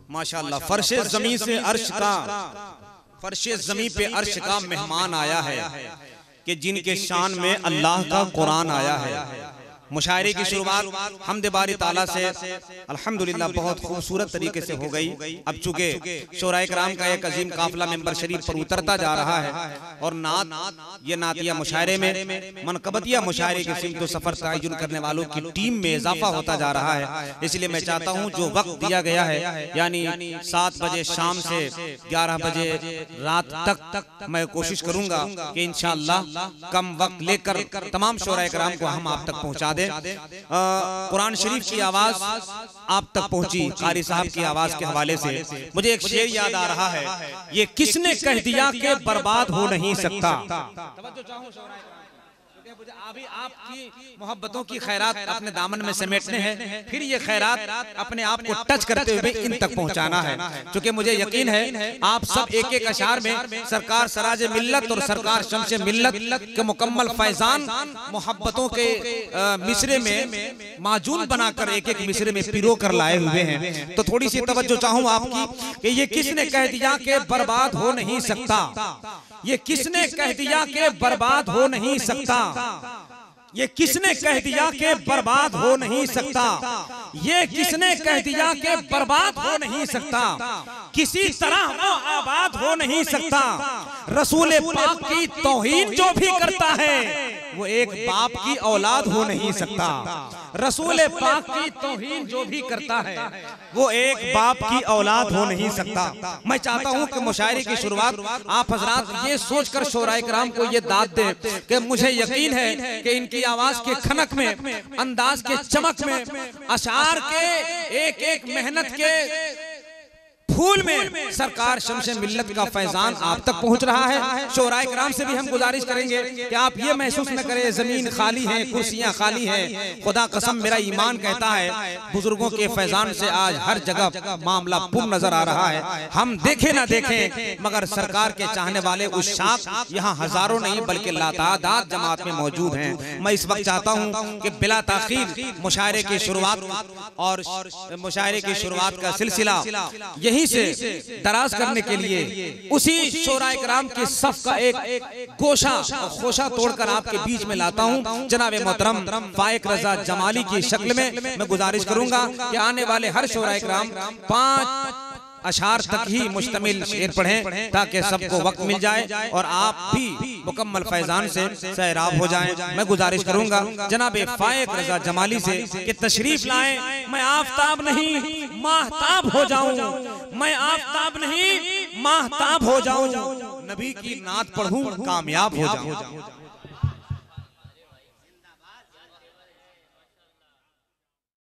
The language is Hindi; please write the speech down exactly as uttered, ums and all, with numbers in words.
माशाअल्लाह। फर्शे ज़मीं से अर्श का, फर्शे ज़मीं पे अर्श का मेहमान आया है कि जिनके शान में अल्लाह का कुरान आया है। मुशायरे की शुरुआत हम्द बारी ताला से अल्हम्दुलिल्लाह बहुत खूबसूरत तरीके से हो गई। अब चूंकि शोराए कराम का एक अजीम काफिला मिंबर शरीफ पर उतरता जा रहा है और नात ये नातिया मुशायरे में मनकबतिया मुशायरे के सिमत सफर तयन करने वालों की टीम में इजाफा होता जा रहा है। इसलिए मैं चाहता हूँ जो वक्त दिया गया है यानी सात बजे शाम से ग्यारह बजे रात तक तक मैं कोशिश करूंगा कि इंशाअल्लाह कम वक्त लेकर तमाम शोराए कराम को हम आप तक पहुँचा कुरान शरीफ की आवाज आप तक पहुंची। कारी साहब की आवाज के हवाले से मुझे एक शेर याद आ रहा है, ये किसने कह दिया कि बर्बाद हो नहीं सकता। अभी आपकी मोहब्बतों की खैरात अपने दामन में समेटने हैं, फिर ये खैरात अपने आप को टच करते हुए इन तक पहुंचाना है। क्योंकि मुझे यकीन है आप सब एक एक अशार में सरकार सराज मिल्लत और सरकार शम्स मिल्लत के मुकम्मल फैजान मोहब्बतों के मिसरे में माजून बनाकर एक एक मिसरे में पिरो कर लाए हुए हैं। तो थोड़ी सी तवज्जो चाहूँ आपकी कि ये किसने कह दिया कि बर्बाद हो नहीं सकता, ये किसने कह दिया कि बर्बाद हो नहीं सकता, ये किसने कह दिया कि बर्बाद हो नहीं सकता, ये किसने कह दिया कि बर्बाद हो नहीं सकता, किसी तरह वो आबाद हो नहीं सकता। रसूल पाक की तौहीन जो भी करता है वो एक बाप की औलाद हो नहीं सकता। रसूल पाक की तौहीन जो भी करता है वो एक बाप की औलाद हो नहीं सकता। मैं चाहता हूं कि मुशायरे की शुरुआत आप हजरात ये सोचकर शोराए कराम को ये दाद दें कि मुझे यकीन है कि इनकी आवाज के खनक में, अंदाज के चमक में, अशार के एक एक मेहनत के फूल में सरकार शम्स मिल्लत का फैजान आप तक पहुंच रहा है। शोराए कराम से भी हम गुजारिश करेंगे कि आप ये महसूस न करें जमीन खाली है, कुर्सियां खाली हैं। खुदा कसम मेरा ईमान कहता है बुजुर्गों के फैजान से आज हर जगह मामला पूर्ण नजर आ रहा है। हम देखे ना देखें मगर सरकार के चाहने वाले उस्ताद यहाँ हजारों नहीं बल्कि लातादाद जमात में मौजूद हैं। मैं इस वक्त चाहता हूँ कि बिला ताखीर मुशायरे की शुरुआत और मुशायरे की शुरुआत का सिलसिला यही से दराज करने के लिए उसी शोराए कराम के सफ का एक गोशा खोशा तोड़कर आपके बीच में लाता हूं। जनाब मोहतरम फाइक रजा जमाली की शक्ल में मैं गुजारिश करूंगा कि आने वाले हर शोराए कराम पांच अशार तक ही मुश्तमिल शेर पढ़ें ताकि सबको वक्त मिल जाए और आप भी मुकम्मल फैजान से सैराब हो जाएं। मैं गुजारिश करूंगा जनाब फाइक रजा जमाली से कि तशरीफ लाएं। मैं आफताब नहीं माहताब हो जाऊं, मैं आफताब नहीं माहताब हो जाऊं, नबी की नात पढ़ूं कामयाब हो जाऊं।